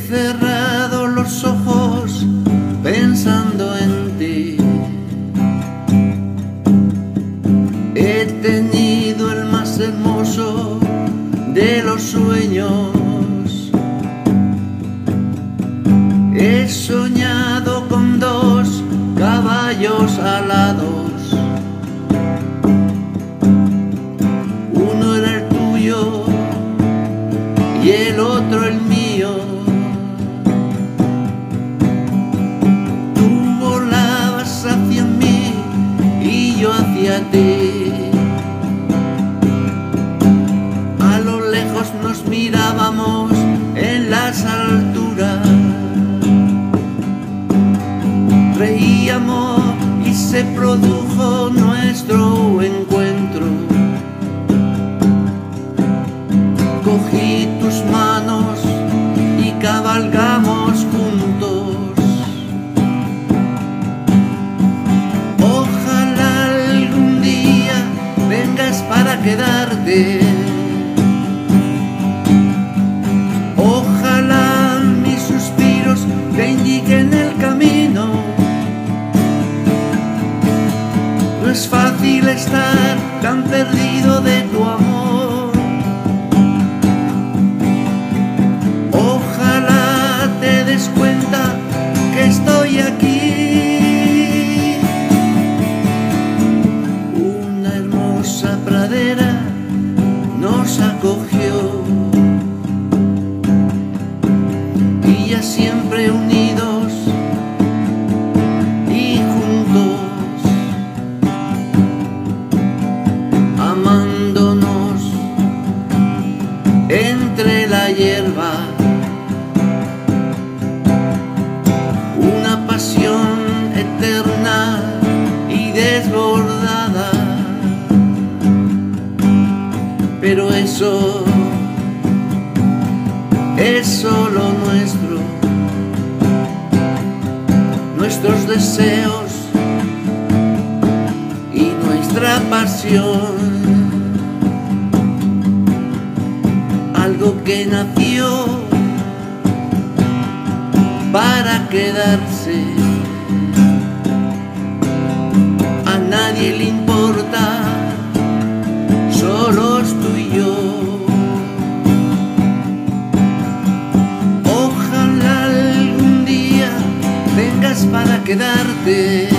cerrado los ojos pensando en ti. He tenido el más hermoso de los sueños. He soñado con dos caballos alados. Uno era el tuyo y el otro el mío. Tú volabas hacia mí y yo hacia ti. A lo lejos nos mirábamos en las alturas. Reíamos y se produjo nuestro encuentro. Cogí tus manos y cabalgamos juntos. Ojalá algún día vengas para quedarte. Ojalá mis suspiros te indiquen el camino. No es fácil estar tan perdido de tu amor. Ojalá te des cuenta que estoy aquí. Una hermosa pradera nos acogió y ya siempre unidos y juntos, amándonos entre la hierba. Una pasión eterna y desbordada. Pero eso es solo nuestro. Nuestros deseos y nuestra pasión. Algo que nació para quedarse. A nadie le importa, solos tú y yo. Ojalá algún día vengas para quedarte.